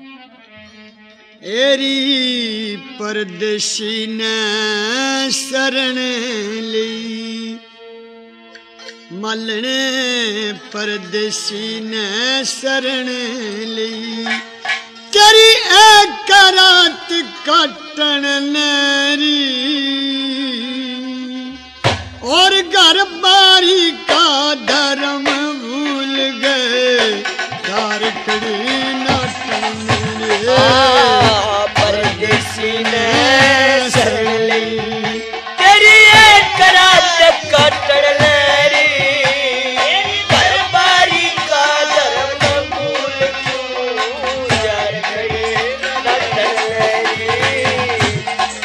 एरी परदेसी ने शरण ली मलने परदेसी ने शरण ली तेरी एक रात काटन नेरी और घर बारी का धर्म भूल गए यार खड़ी नाटन परदेसी ने शरण ली तेरी एक रात काटन नेरी घर बारी का धर्म भूल क्यों यार खड़ी नाटन नेरी।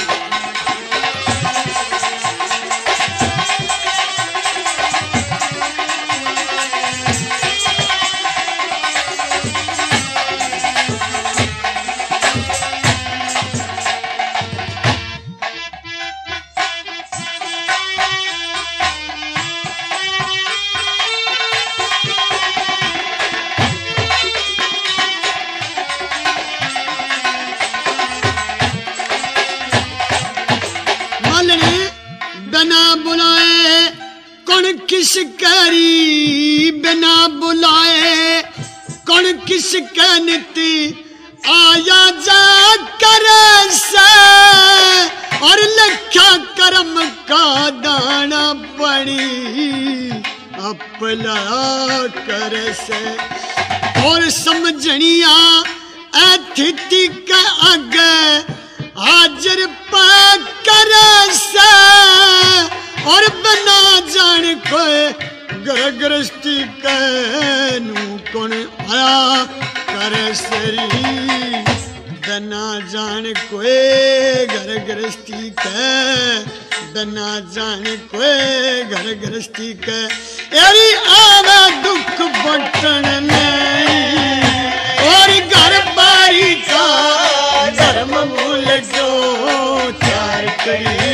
बिना बुलाए कौन किस करी बिना बुलाए कौन किस कहती आया जा कर से और लिखा कर्म का दाना पड़ी अपला कर से और समझनिया अतिथि का आगे हाजिर पाकर से और बना जान कोई घर गृहस्थी कहनू कौन आया करे सरी बना जान कोई घर गृहस्थी कह बना जान कोई घर गृहस्थी कह एरी आवे दुख बटन नहीं और घर बारी का धर्म भूल जो चार करी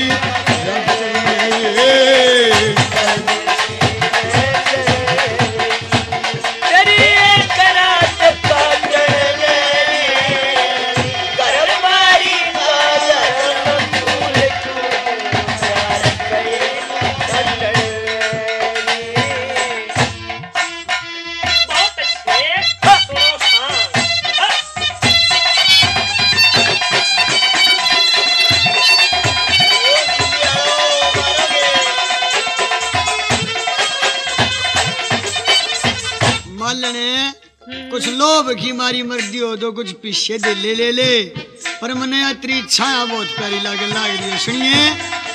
कुछ लोभ की मारी मर्दी हो तो कुछ पीछे दे ले पर मने अतरी छाया बहुत प्यारी लाग रही है। सुनिए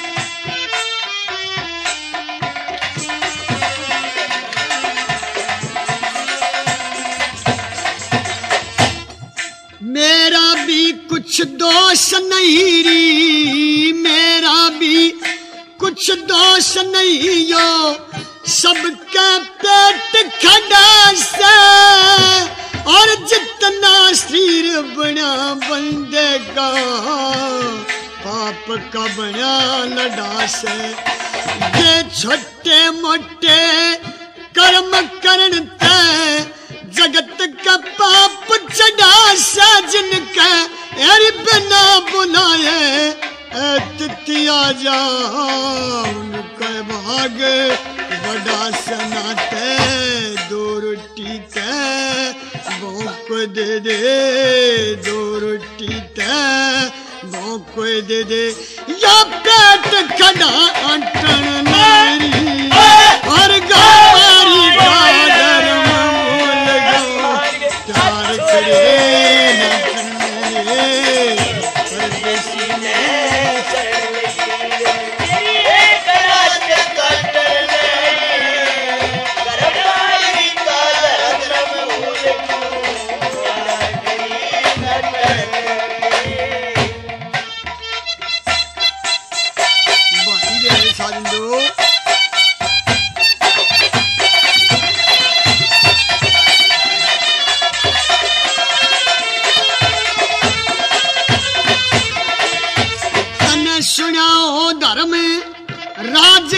मेरा भी कुछ दोष नहीं री मेरा भी कुछ दोष नहीं यो सबका पेट खड़ा से और जितना शरीर बना बंदे का पाप का बना लड़ा से ये छोटे मोटे कर्म करते जगत का पाप चढ़ा सा जिनका यार बिना बुलाए तिथिया जा उनका भाग बड़ा सनाते दो रोटी ते भोंक दे दो रोटी ते भोंक दे या पेट खड़ा अंटन मेरी और गारी का धर्म भूल गो प्यार करे परदेसी ने सुनाओ धर्म राज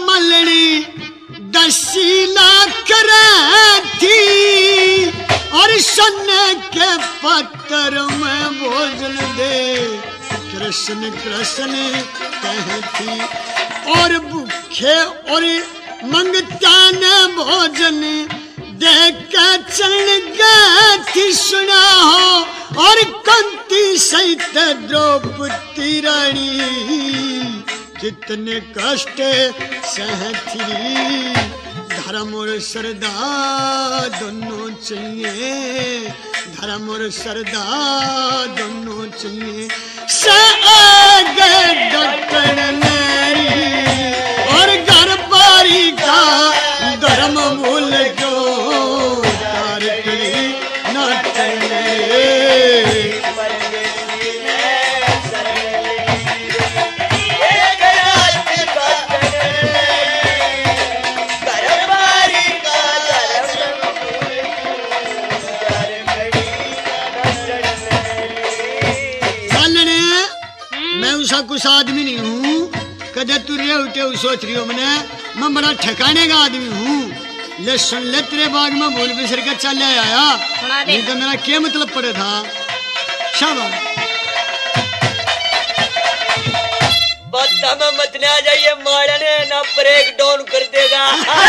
कमलनी 10 लाख थी और सोने के पत्थर में भोजन दे। कृष्ण कृष्ण कहती और भूखे और मंगता ने भोजन देख के चल गए थी सुना हो। और कुंती सहित द्रौपदी रानी कितने कष्ट सहती। धर्म और श्रद्धा दोनों चाहिए, धर्म और श्रद्धा दोनों चाहिए। और घर बारी का धर्म भूल गो तार नाटने। कुछ आदमी नहीं हूँ कदे तू रे उठे सोच रही हो मैं बड़ा ठिकाने का आदमी हूँ। ले सुन ले तेरे बाग में भूल बिसर के चल आया, नहीं तो मेरा क्या मतलब पड़े था। शाबाश बत्ता में मत ले आ जाइए, मारने ना ब्रेक डाउन कर देगा।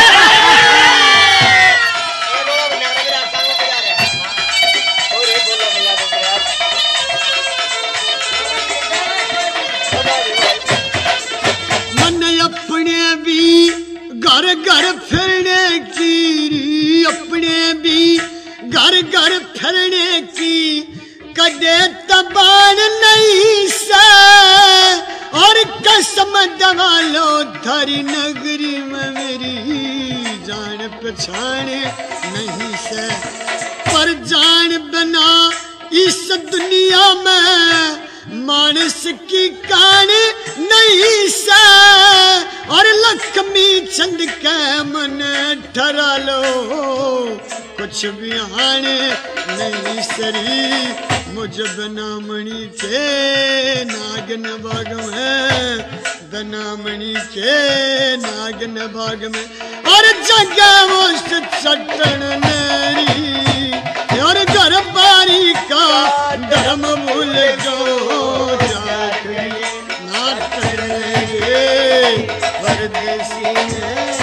घर घर फिरने की, अपने भी घर घर फिरने की कदे तबान नहीं से। और कसम दवा लो धरी नगरी में मेरी जान पहचान नहीं से। पर जान बना इस दुनिया में मानस की कान नहीं से। और लक्ष्मी चंद के मन ठहरा लो कुछ भी आने नहीं सरी। मुझे बनामणि के नागन बाग में, बनामणि के नागन बाग में। और जगह वो चटन मेरी और घर बारी का धर्म भूल गो जाके नाट परदेसी में।